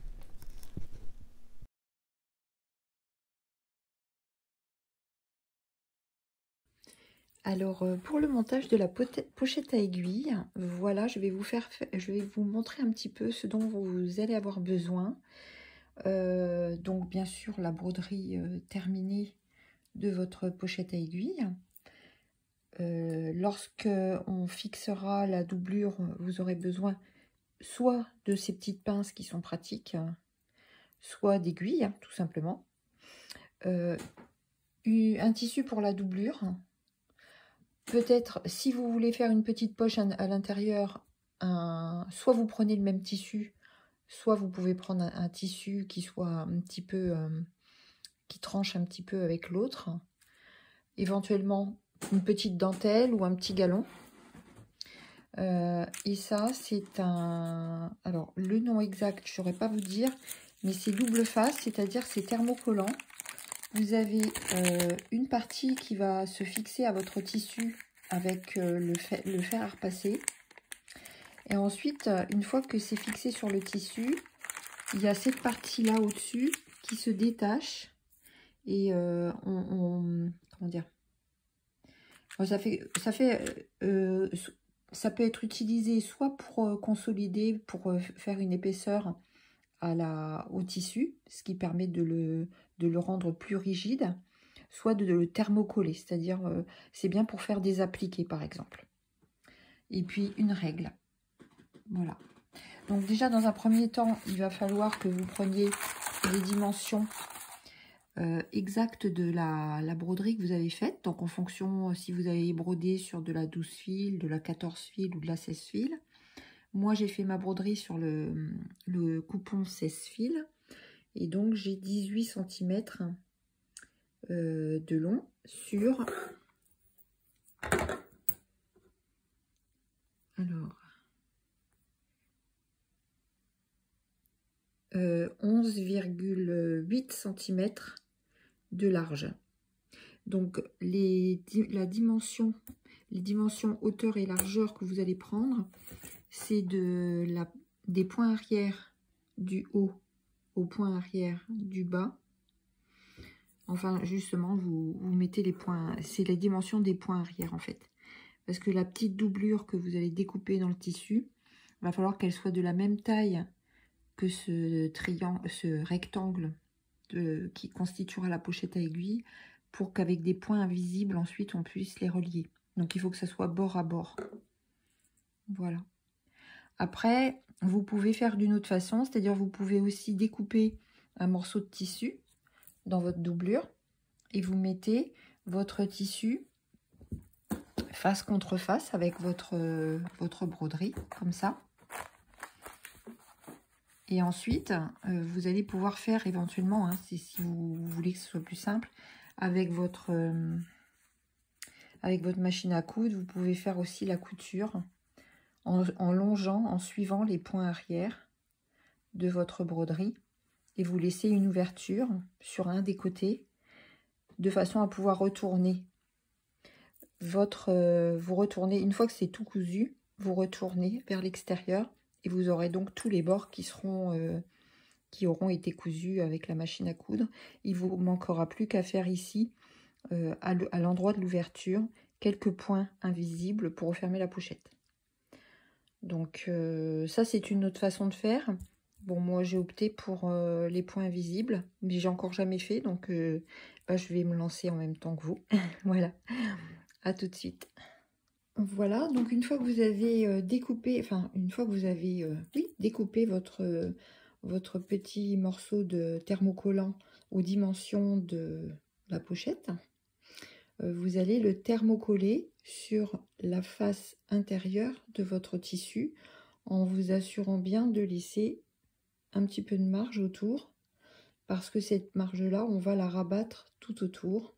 S1: Alors euh, pour le montage de la pochette à aiguilles, voilà, je vais vous faire, je vais vous montrer un petit peu ce dont vous allez avoir besoin. Euh, donc bien sûr la broderie euh, terminée de votre pochette à aiguilles. Euh, lorsque on fixera la doublure, vous aurez besoin soit de ces petites pinces qui sont pratiques, soit d'aiguilles, tout simplement. Euh, un tissu pour la doublure. Peut-être, si vous voulez faire une petite poche à l'intérieur, soit vous prenez le même tissu, soit vous pouvez prendre un, un tissu qui soit un petit peu, euh, qui tranche un petit peu avec l'autre. Éventuellement, une petite dentelle ou un petit galon. Euh, et ça, c'est un... Alors, le nom exact, je ne saurais pas vous dire, mais c'est double face, c'est-à-dire c'est thermocollant. Vous avez euh, une partie qui va se fixer à votre tissu avec euh, le, fer, le fer à repasser. Et ensuite, une fois que c'est fixé sur le tissu, il y a cette partie-là au-dessus qui se détache. Et euh, on, on... Comment dire ça fait, ça, fait euh, ça peut être utilisé soit pour euh, consolider, pour euh, faire une épaisseur à la, au tissu, ce qui permet de le, de le rendre plus rigide, soit de le thermocoller, c'est-à-dire euh, c'est bien pour faire des appliqués par exemple. Et puis une règle, voilà. Donc déjà dans un premier temps, il va falloir que vous preniez les dimensions euh, exactes de la, la broderie que vous avez faite. Donc en fonction, si vous avez brodé sur de la douze fils, de la quatorze fils ou de la seize fils. Moi j'ai fait ma broderie sur le, le coupon seize fils. Et donc j'ai dix-huit centimètres euh, de long sur... Alors... Euh, onze virgule huit centimètres de large. Donc les, la dimension, les dimensions hauteur et largeur que vous allez prendre, c'est de la, des points arrière du haut au point arrière du bas. Enfin justement vous, vous mettez les points, c'est la dimension des points arrière en fait. Parce que la petite doublure que vous allez découper dans le tissu, il va falloir qu'elle soit de la même taille que ce triangle, ce rectangle de, qui constituera la pochette à aiguille, pour qu'avec des points invisibles ensuite on puisse les relier. Donc il faut que ça soit bord à bord. Voilà. Après, vous pouvez faire d'une autre façon, c'est-à-dire vous pouvez aussi découper un morceau de tissu dans votre doublure et vous mettez votre tissu face contre face avec votre, euh, votre broderie, comme ça. Et ensuite, euh, vous allez pouvoir faire éventuellement, hein, si vous voulez que ce soit plus simple, avec votre, euh, avec votre machine à coudre, vous pouvez faire aussi la couture en, en longeant, en suivant les points arrière de votre broderie. Et vous laissez une ouverture sur un des côtés, de façon à pouvoir retourner votre... Euh, vous retournez, une fois que c'est tout cousu, vous retournez vers l'extérieur. Et vous aurez donc tous les bords qui seront... Euh, qui auront été cousus avec la machine à coudre. Il vous manquera plus qu'à faire ici, euh, à l'endroit de l'ouverture, quelques points invisibles pour refermer la pochette. Donc euh, ça c'est une autre façon de faire. Bon, moi j'ai opté pour euh, les points invisibles, mais j'ai encore jamais fait, donc euh, bah, je vais me lancer en même temps que vous. Voilà, à tout de suite. Voilà, donc une fois que vous avez euh, découpé, enfin une fois que vous avez euh, oui, découpé votre, euh, votre petit morceau de thermocollant aux dimensions de la pochette, euh, vous allez le thermocoller sur la face intérieure de votre tissu en vous assurant bien de laisser un petit peu de marge autour, parce que cette marge là on va la rabattre tout autour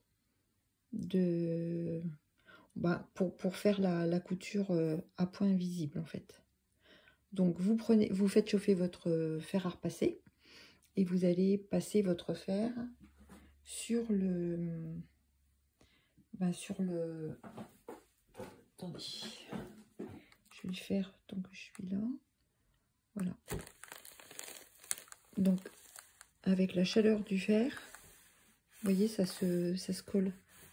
S1: de bah, pour, pour faire la, la couture euh, à point visible en fait. Donc vous prenez, vous faites chauffer votre fer à repasser et vous allez passer votre fer sur le bah, sur le attendez, je vais le faire tant que je suis là. Voilà, donc avec la chaleur du fer, vous voyez, ça se, ça se colle.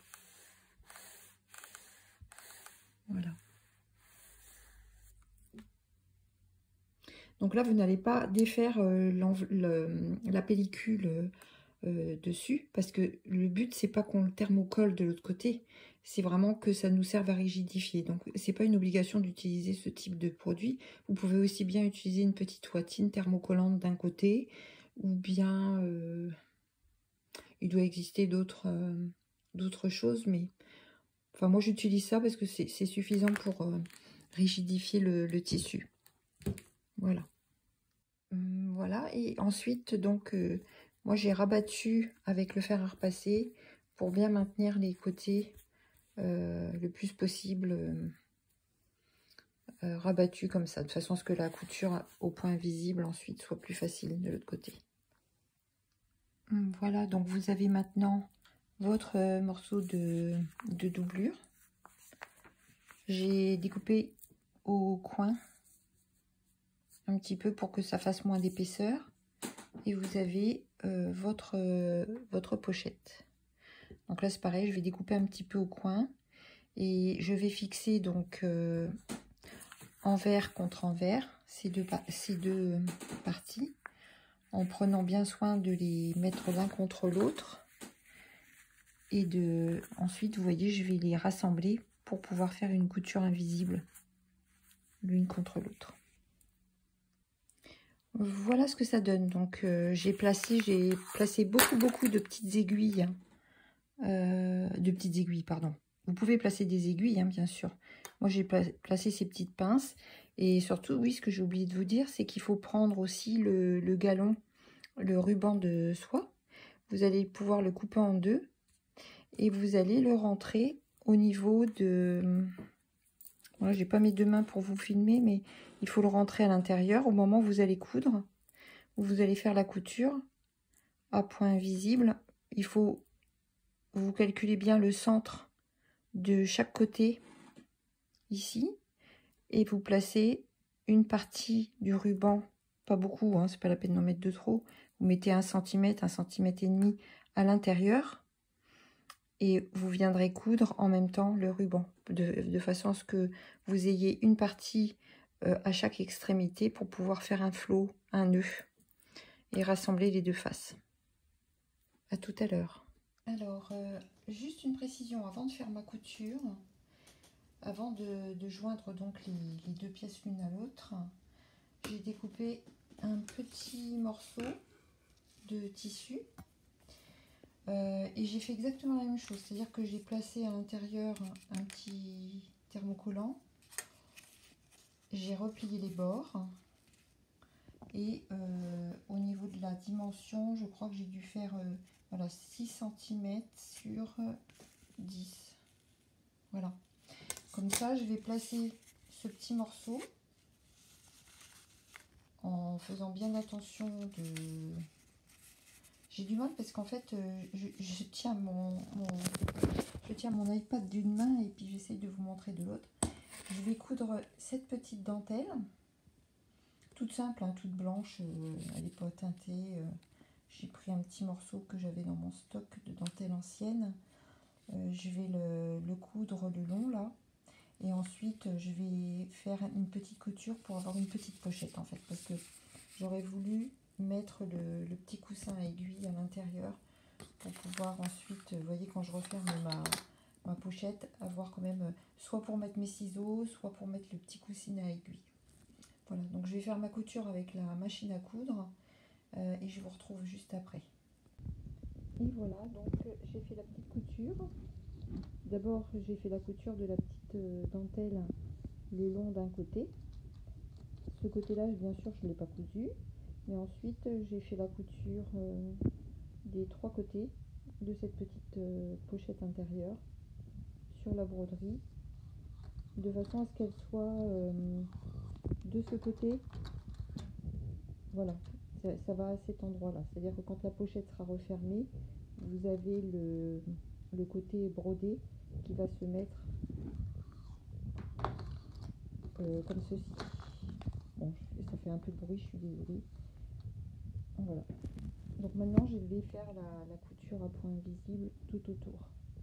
S1: Voilà. Donc là, vous n'allez pas défaire euh, le, la pellicule euh, dessus, parce que le but, c'est pas qu'on le thermocolle de l'autre côté, c'est vraiment que ça nous serve à rigidifier. Donc, c'est pas une obligation d'utiliser ce type de produit. Vous pouvez aussi bien utiliser une petite toitine thermocollante d'un côté, ou bien euh, il doit exister d'autres euh, d'autres choses, mais enfin moi j'utilise ça parce que c'est suffisant pour euh, rigidifier le, le tissu. Voilà. Hum, voilà, et ensuite donc euh, moi j'ai rabattu avec le fer à repasser pour bien maintenir les côtés euh, le plus possible euh, euh, rabattus comme ça, de façon à ce que la couture au point visible ensuite soit plus facile de l'autre côté. Hum, voilà, donc vous avez maintenant votre euh, morceau de, de doublure. J'ai découpé au coin un petit peu pour que ça fasse moins d'épaisseur, et vous avez euh, votre, euh, votre pochette. Donc là c'est pareil, je vais découper un petit peu au coin et je vais fixer donc euh, envers contre envers ces deux, ces deux parties en prenant bien soin de les mettre l'un contre l'autre, et de ensuite vous voyez je vais les rassembler pour pouvoir faire une couture invisible l'une contre l'autre. Voilà ce que ça donne. Donc euh, j'ai placé j'ai placé beaucoup beaucoup de petites aiguilles euh, de petites aiguilles pardon. Vous pouvez placer des aiguilles hein, bien sûr. Moi j'ai pla placé ces petites pinces, et surtout oui, ce que j'ai oublié de vous dire, c'est qu'il faut prendre aussi le, le galon, le ruban de soie. Vous allez pouvoir le couper en deux et vous allez le rentrer au niveau de... Voilà, j'ai pas mes deux mains pour vous filmer, mais il faut le rentrer à l'intérieur au moment où vous allez coudre, où vous allez faire la couture à point visible. Il faut vous calculer bien le centre de chaque côté ici, et vous placez une partie du ruban, pas beaucoup, hein, c'est pas la peine d'en mettre de trop. Vous mettez un centimètre, un centimètre et demi à l'intérieur, et vous viendrez coudre en même temps le ruban, de, de façon à ce que vous ayez une partie euh, à chaque extrémité pour pouvoir faire un flot, un nœud, et rassembler les deux faces. À tout à l'heure. Alors, euh, juste une précision avant de faire ma couture, avant de, de joindre donc les, les deux pièces l'une à l'autre, j'ai découpé un petit morceau de tissu. Euh, et j'ai fait exactement la même chose, c'est-à-dire que j'ai placé à l'intérieur un petit thermocollant, j'ai replié les bords, et euh, au niveau de la dimension, je crois que j'ai dû faire euh, voilà, six centimètres sur dix. Voilà. Comme ça, je vais placer ce petit morceau en faisant bien attention de... J'ai du mal parce qu'en fait, euh, je, je, tiens mon, mon, je tiens mon iPad d'une main et puis j'essaye de vous montrer de l'autre. Je vais coudre cette petite dentelle, toute simple, hein, toute blanche, euh, elle n'est pas teintée. Euh, J'ai pris un petit morceau que j'avais dans mon stock de dentelle ancienne. euh, je vais le, le coudre le long là. Et ensuite, je vais faire une petite couture pour avoir une petite pochette en fait. Parce que j'aurais voulu mettre le, le petit coussin à aiguille à l'intérieur pour pouvoir ensuite, vous voyez, quand je referme ma, ma pochette, avoir quand même soit pour mettre mes ciseaux, soit pour mettre le petit coussin à aiguille. Voilà, donc je vais faire ma couture avec la machine à coudre euh, et je vous retrouve juste après. Et voilà, donc j'ai fait la petite couture. D'abord, j'ai fait la couture de la petite dentelle le long d'un côté. Ce côté-là, bien sûr, je ne l'ai pas cousu. Mais ensuite, j'ai fait la couture euh, des trois côtés de cette petite euh, pochette intérieure sur la broderie, de façon à ce qu'elle soit euh, de ce côté. Voilà, ça, ça va à cet endroit-là. C'est-à-dire que quand la pochette sera refermée, vous avez le, le côté brodé qui va se mettre euh, comme ceci. Bon, ça fait un peu de bruit, je suis désolée. Voilà. Donc maintenant, je vais faire la, la couture à point invisible tout autour.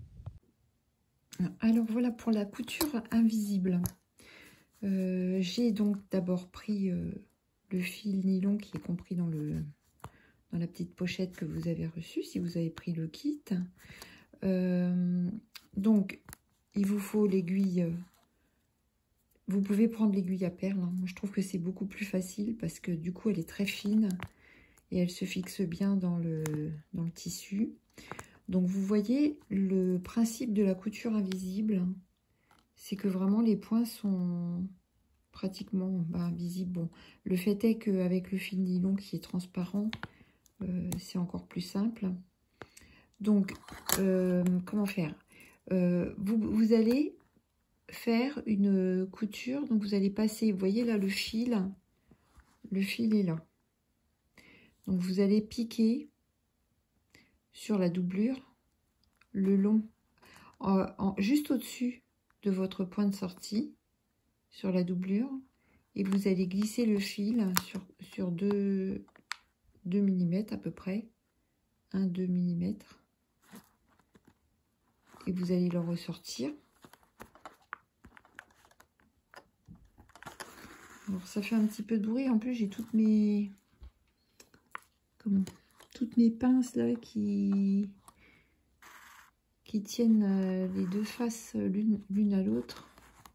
S1: Alors voilà pour la couture invisible. Euh, j'ai donc d'abord pris euh, le fil nylon qui est compris dans, le, dans la petite pochette que vous avez reçue, si vous avez pris le kit. Euh, donc, il vous faut l'aiguille. Vous pouvez prendre l'aiguille à perles. Hein. Moi, je trouve que c'est beaucoup plus facile parce que du coup, elle est très fine et elle se fixe bien dans le, dans le tissu. Donc, vous voyez, le principe de la couture invisible, c'est que vraiment les points sont pratiquement bah, invisibles. Bon, le fait est qu'avec le fil nylon qui est transparent, euh, c'est encore plus simple. Donc, euh, comment faire euh, vous, vous allez faire une couture, donc vous allez passer, vous voyez là le fil, le fil est là. Donc vous allez piquer sur la doublure le long, en, en, juste au-dessus de votre point de sortie, sur la doublure, et vous allez glisser le fil sur, sur deux millimètres à peu près, un à deux millimètres, et vous allez le ressortir. Alors ça fait un petit peu de bruit, en plus j'ai toutes mes comment toutes mes pinces là qui qui tiennent euh, les deux faces l'une l'une à l'autre.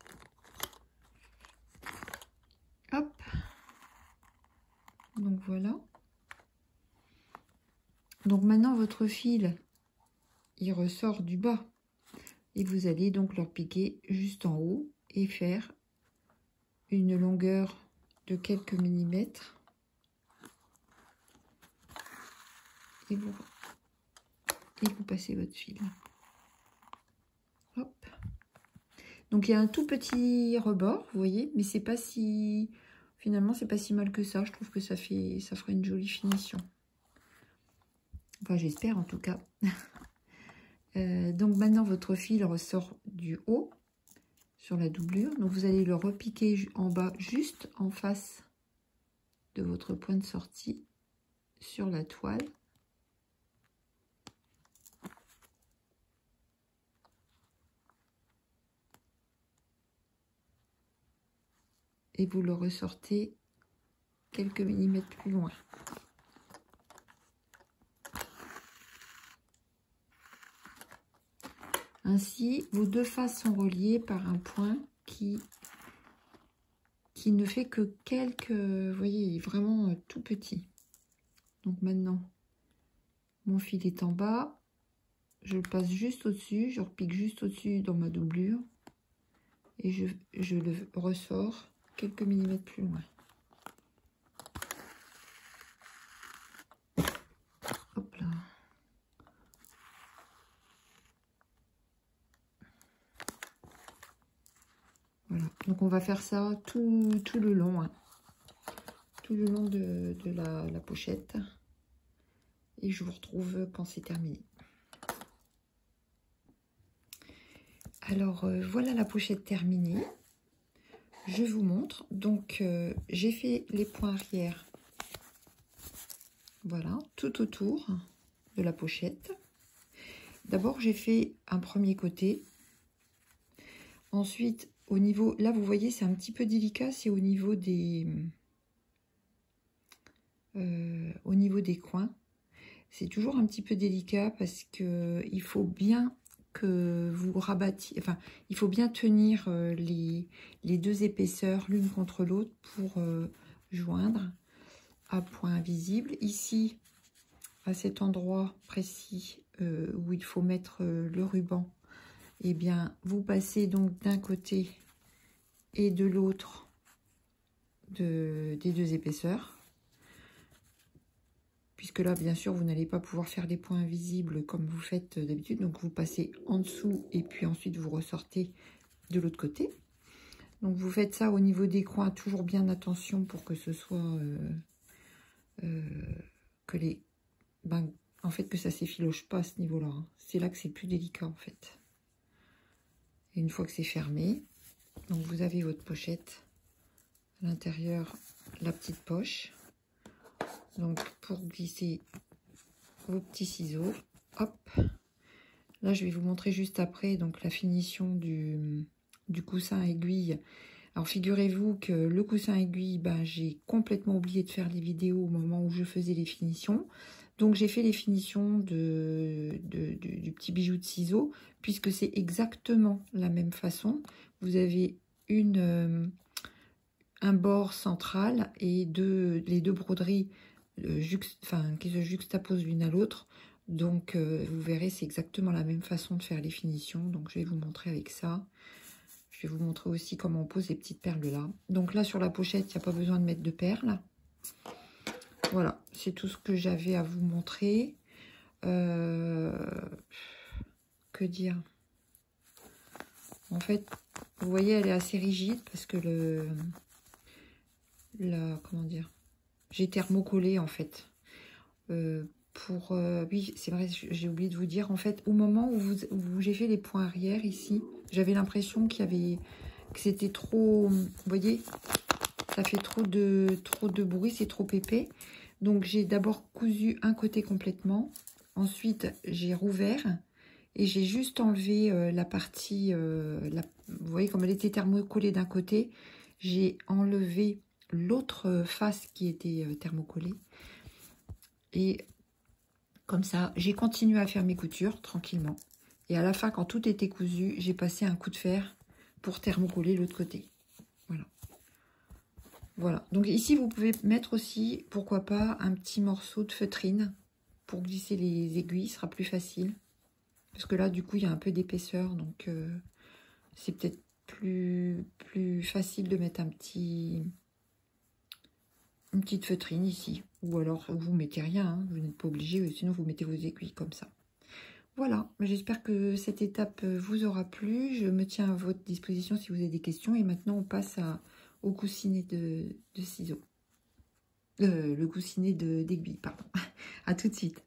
S1: Hop, donc voilà. Donc maintenant votre fil il ressort du bas et vous allez donc leur piquer juste en haut et faire une longueur de quelques millimètres et vous, et vous passez votre fil. Hop. Donc il y a un tout petit rebord, vous voyez, mais c'est pas si finalement c'est pas si mal que ça. Je trouve que ça fait ça fera une jolie finition. Enfin j'espère en tout cas. euh, donc maintenant votre fil ressort du haut sur la doublure, donc vous allez le repiquer en bas juste en face de votre point de sortie sur la toile. Et vous le ressortez quelques millimètres plus loin. Ainsi, vos deux faces sont reliées par un point qui, qui ne fait que quelques... Vous voyez, il est vraiment tout petit. Donc maintenant, mon fil est en bas. Je le passe juste au-dessus. Je repique juste au-dessus dans ma doublure. Et je, je le ressors quelques millimètres plus loin. Hop là. Voilà, donc on va faire ça tout, tout le long, hein. Tout le long de, de la, la pochette. Et je vous retrouve quand c'est terminé. Alors, euh, voilà la pochette terminée. Je vous montre. Donc, euh, j'ai fait les points arrière. Voilà, tout autour de la pochette. d'abord j'ai fait un premier côté. Ensuite, au niveau, là vous voyez c'est un petit peu délicat, c'est au niveau des euh, au niveau des coins. C'est toujours un petit peu délicat parce que il faut bien que vous rabattiez, enfin il faut bien tenir euh, les, les deux épaisseurs l'une contre l'autre pour euh, joindre à point visible. Ici, à cet endroit précis euh, où il faut mettre euh, le ruban, et eh bien vous passez donc d'un côté et de l'autre de, des deux épaisseurs. Puisque là, bien sûr, vous n'allez pas pouvoir faire des points visibles comme vous faites d'habitude. Donc, vous passez en dessous et puis ensuite, vous ressortez de l'autre côté. Donc, vous faites ça au niveau des coins. Toujours bien attention pour que ce soit... Euh, euh, que les... Ben, en fait, que ça ne s'effiloche pas à ce niveau-là. Hein. C'est là que c'est plus délicat, en fait. Et une fois que c'est fermé, donc vous avez votre pochette. À l'intérieur, la petite poche. Donc, pour glisser vos petits ciseaux, hop. Là, je vais vous montrer juste après donc la finition du, du coussin aiguille. Alors, figurez-vous que le coussin aiguille, ben, j'ai complètement oublié de faire les vidéos au moment où je faisais les finitions. Donc, j'ai fait les finitions de, de, de, du petit bijou de ciseaux, puisque c'est exactement la même façon. Vous avez une, euh, un bord central et deux, les deux broderies euh, juxt, enfin, qui se juxtaposent l'une à l'autre. Donc, euh, vous verrez, c'est exactement la même façon de faire les finitions. Donc, je vais vous montrer avec ça. Je vais vous montrer aussi comment on pose les petites perles là. Donc là, sur la pochette, il n'y a pas besoin de mettre de perles. Voilà, c'est tout ce que j'avais à vous montrer. Euh, que dire? En fait, vous voyez, elle est assez rigide parce que le... La, comment dire? J'ai thermocollé, en fait. Euh, pour... Euh, oui, c'est vrai, j'ai oublié de vous dire. En fait, au moment où, vous, où j'ai fait les points arrière, ici, j'avais l'impression qu'il y avait... que c'était trop... Vous voyez, ça fait trop de, trop de bruit, c'est trop épais. Donc, j'ai d'abord cousu un côté complètement. Ensuite, j'ai rouvert. Et j'ai juste enlevé euh, la partie... Euh, la, vous voyez, comme elle était thermocollée d'un côté, j'ai enlevé l'autre face qui était euh, thermocollée. Et comme ça, j'ai continué à faire mes coutures tranquillement. Et à la fin, quand tout était cousu, j'ai passé un coup de fer pour thermocoller l'autre côté. Voilà. Voilà. Donc ici, vous pouvez mettre aussi, pourquoi pas, un petit morceau de feutrine pour glisser les aiguilles. Ce sera plus facile. Parce que là, du coup, il y a un peu d'épaisseur. Donc, euh, c'est peut-être plus, plus facile de mettre un petit... une petite feutrine ici. Ou alors, vous mettez rien. Hein. Vous n'êtes pas obligé. Sinon, vous mettez vos aiguilles comme ça. Voilà, j'espère que cette étape vous aura plu. Je me tiens à votre disposition si vous avez des questions. Et maintenant, on passe à, au coussinet de, de ciseaux. Euh, le coussinet d'aiguille, pardon. À tout de suite.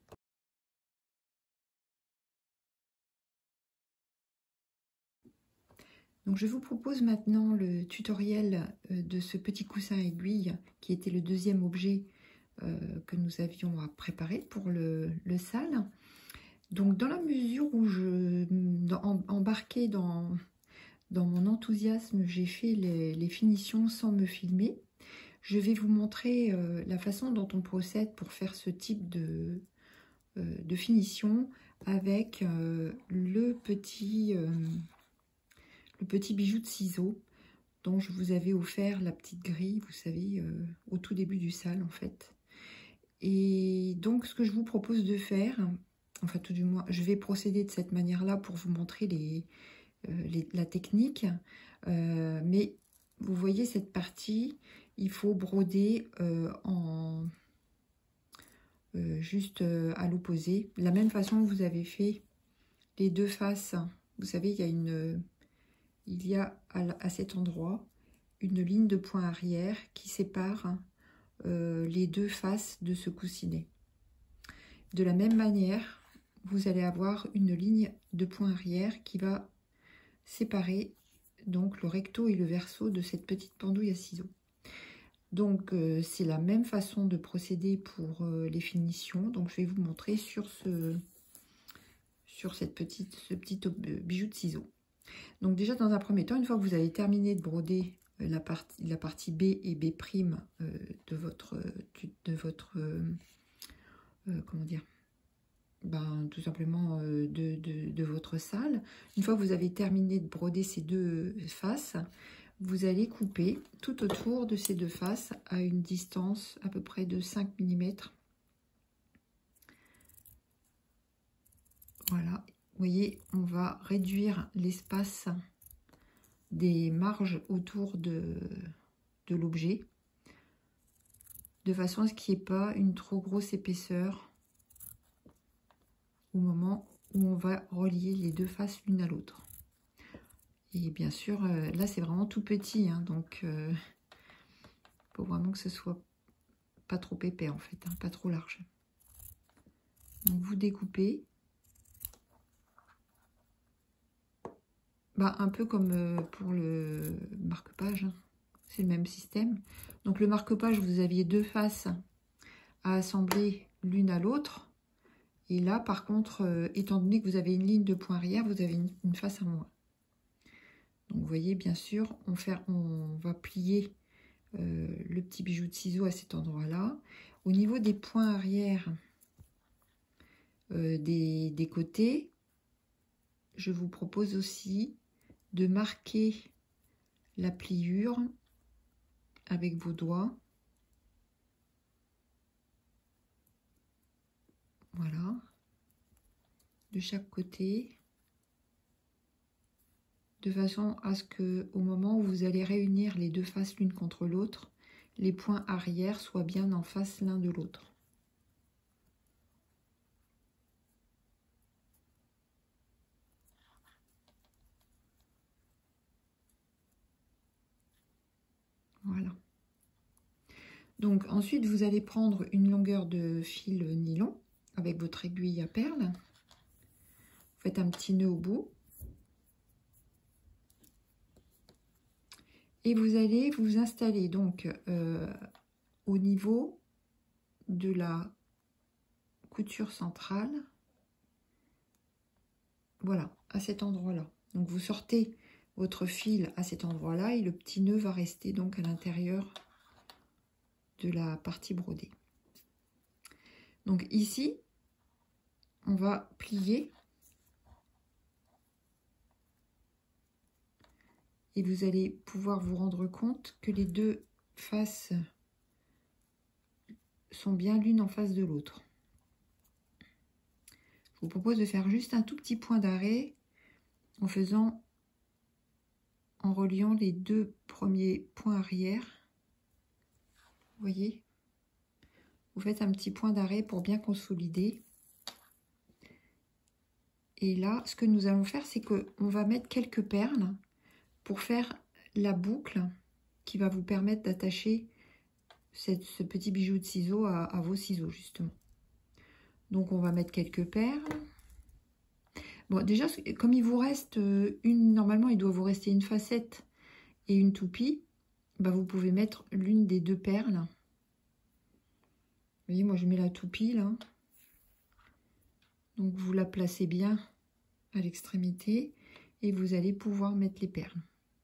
S1: Donc, je vous propose maintenant le tutoriel de ce petit coussin aiguille qui était le deuxième objet euh, que nous avions à préparer pour le, le sale. Donc, dans la mesure où je embarquais dans, dans mon enthousiasme, j'ai fait les, les finitions sans me filmer. Je vais vous montrer euh, la façon dont on procède pour faire ce type de, euh, de finition avec euh, le, petit, euh, le petit bijou de ciseaux dont je vous avais offert la petite grille, vous savez, euh, au tout début du sale en fait. Et donc, ce que je vous propose de faire... Enfin, tout du moins, je vais procéder de cette manière-là pour vous montrer les, euh, les, la technique. Euh, mais vous voyez cette partie, il faut broder euh, en euh, juste euh, à l'opposé. De la même façon que vous avez fait les deux faces. Vous savez, il y a, une, il y a à, à cet endroit une ligne de point arrière qui sépare euh, les deux faces de ce coussinet. De la même manière, vous allez avoir une ligne de point arrière qui va séparer donc le recto et le verso de cette petite pendouille à ciseaux. Donc euh, c'est la même façon de procéder pour euh, les finitions. Donc je vais vous montrer sur ce sur cette petite, ce petit bijou de ciseaux. Donc déjà dans un premier temps, une fois que vous avez terminé de broder la partie, la partie B et B' euh, de votre, de votre euh, euh, comment dire, ben, tout simplement euh, de, de, de votre salle, une fois que vous avez terminé de broder ces deux faces, vous allez couper tout autour de ces deux faces à une distance à peu près de cinq millimètres. Voilà, vous voyez, on va réduire l'espace des marges autour de, de l'objet, de façon à ce qu'il n'y ait pas une trop grosse épaisseur au moment où on va relier les deux faces l'une à l'autre. Et bien sûr, euh, là c'est vraiment tout petit, hein, donc il euh, faut vraiment que ce soit pas trop épais en fait, hein, pas trop large. Donc vous découpez. Bah, un peu comme euh, pour le marque-page, hein. C'est le même système. Donc le marque-page, vous aviez deux faces à assembler l'une à l'autre. Et là, par contre, euh, étant donné que vous avez une ligne de point arrière, vous avez une, une face à moins. Donc vous voyez, bien sûr, on, fait, on va plier euh, le petit bijou de ciseaux à cet endroit-là. Au niveau des points arrière euh, des, des côtés, je vous propose aussi de marquer la pliure avec vos doigts. Voilà. De chaque côté. De façon à ce que au moment où vous allez réunir les deux faces l'une contre l'autre, les points arrière soient bien en face l'un de l'autre. Voilà. Donc ensuite, vous allez prendre une longueur de fil nylon avec votre aiguille à perles. Vous faites un petit nœud au bout. Et vous allez vous installer donc euh, au niveau de la couture centrale. Voilà, à cet endroit-là. Donc vous sortez votre fil à cet endroit-là et le petit nœud va rester donc à l'intérieur de la partie brodée. Donc ici, on va plier et vous allez pouvoir vous rendre compte que les deux faces sont bien l'une en face de l'autre. Je vous propose de faire juste un tout petit point d'arrêt en faisant, en reliant les deux premiers points arrière. Vous voyez, vous faites un petit point d'arrêt pour bien consolider. Et là, ce que nous allons faire, c'est qu'on va mettre quelques perles pour faire la boucle qui va vous permettre d'attacher ce petit bijou de ciseaux à, à vos ciseaux, justement. Donc, on va mettre quelques perles. Bon, déjà, comme il vous reste une, normalement, il doit vous rester une facette et une toupie, bah, vous pouvez mettre l'une des deux perles. Vous voyez, moi, je mets la toupie, là. Donc, vous la placez bien à l'extrémité et vous allez pouvoir mettre les perles.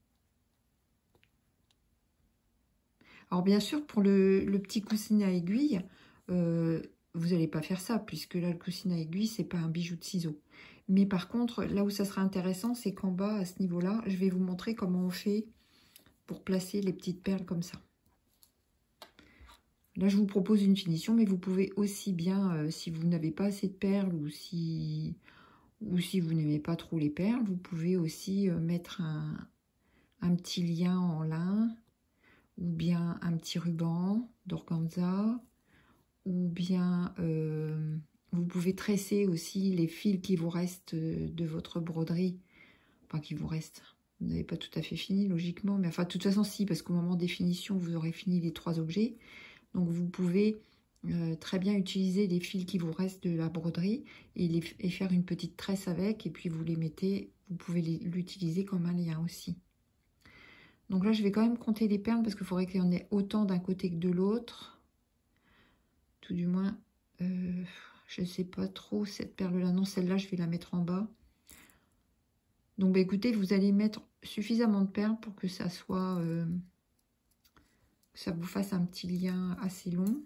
S1: Alors, bien sûr, pour le, le petit coussinet à aiguille, euh, vous n'allez pas faire ça, puisque là, le coussinet à aiguille, c'est pas un bijou de ciseaux. Mais par contre, là où ça sera intéressant, c'est qu'en bas, à ce niveau-là, je vais vous montrer comment on fait pour placer les petites perles comme ça. Là, je vous propose une finition, mais vous pouvez aussi bien, euh, si vous n'avez pas assez de perles ou si, ou si vous n'aimez pas trop les perles, vous pouvez aussi euh, mettre un, un petit lien en lin, ou bien un petit ruban d'organza, ou bien euh, vous pouvez tresser aussi les fils qui vous restent de votre broderie, enfin qui vous restent, vous n'avez pas tout à fait fini logiquement, mais enfin de toute façon si, parce qu'au moment des finitions vous aurez fini les trois objets, donc vous pouvez euh, très bien utiliser les fils qui vous restent de la broderie et, les, et faire une petite tresse avec, et puis vous les mettez, vous pouvez l'utiliser comme un lien aussi. Donc là, je vais quand même compter les perles parce qu'il faudrait qu'il y en ait autant d'un côté que de l'autre. Tout du moins, euh, je ne sais pas trop cette perle-là. Non, celle-là, je vais la mettre en bas. Donc, bah, écoutez, vous allez mettre suffisamment de perles pour que ça soit... Euh, que ça vous fasse un petit lien assez long.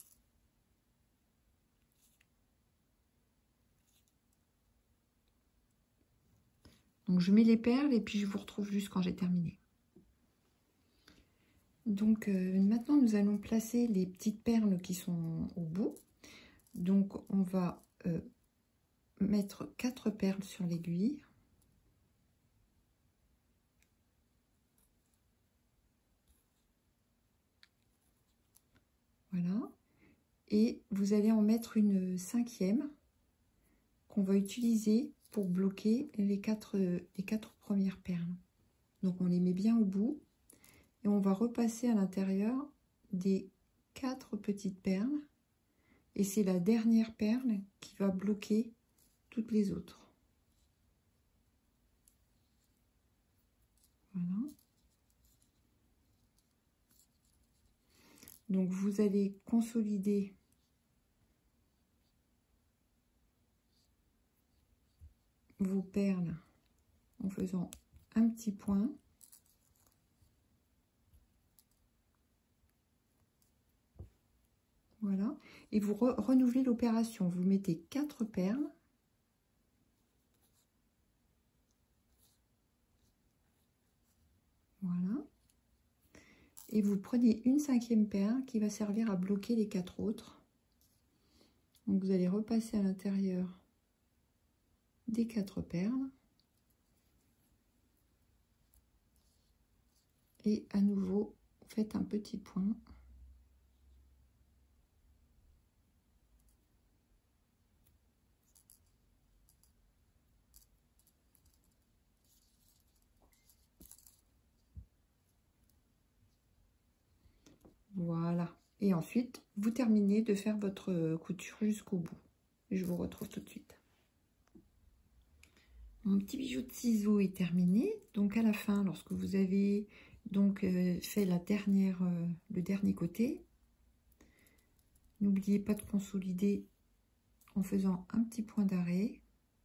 S1: Donc, je mets les perles et puis je vous retrouve juste quand j'ai terminé. Donc, euh, maintenant, nous allons placer les petites perles qui sont au bout. Donc, on va euh, mettre quatre perles sur l'aiguille. Voilà. Et vous allez en mettre une cinquième qu'on va utiliser pour bloquer les quatre, les quatre premières perles. Donc, on les met bien au bout. Et on va repasser à l'intérieur des quatre petites perles. Et c'est la dernière perle qui va bloquer toutes les autres. Voilà. Donc vous allez consolider vos perles en faisant un petit point. Voilà. Et vous re renouvelez l'opération. Vous mettez quatre perles. Voilà. Et vous prenez une cinquième perle qui va servir à bloquer les quatre autres. Donc vous allez repasser à l'intérieur des quatre perles. Et à nouveau, faites un petit point. Voilà. Et ensuite, vous terminez de faire votre couture jusqu'au bout. Je vous retrouve tout de suite. Mon petit bijou de ciseaux est terminé. Donc à la fin, lorsque vous avez donc euh, fait la dernière, euh, le dernier côté, n'oubliez pas de consolider en faisant un petit point d'arrêt.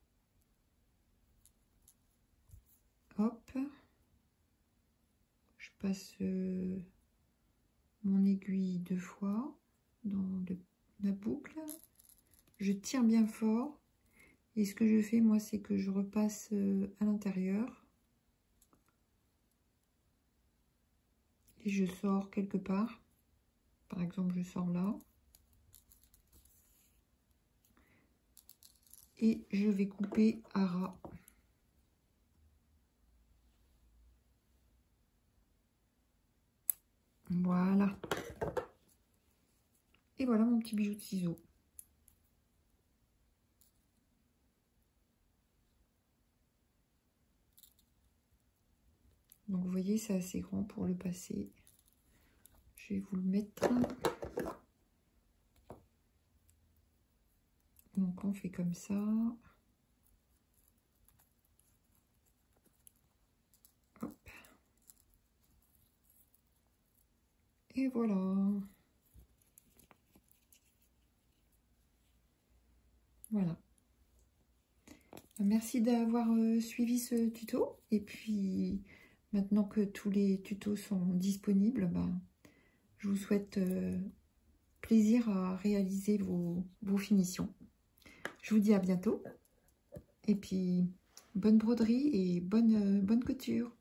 S1: Hop. Je passe... Euh, mon aiguille deux fois dans le, la boucle, je tire bien fort et ce que je fais moi c'est que je repasse à l'intérieur et je sors quelque part, par exemple je sors là et je vais couper à ras. Voilà. Et voilà mon petit bijou de ciseaux. Donc vous voyez, c'est assez grand pour le passer. Je vais vous le mettre. Donc on fait comme ça. Hop. Et voilà. Voilà. Merci d'avoir euh, suivi ce tuto. Et puis, maintenant que tous les tutos sont disponibles, ben, je vous souhaite euh, plaisir à réaliser vos, vos finitions. Je vous dis à bientôt. Et puis, bonne broderie et bonne, euh, bonne couture.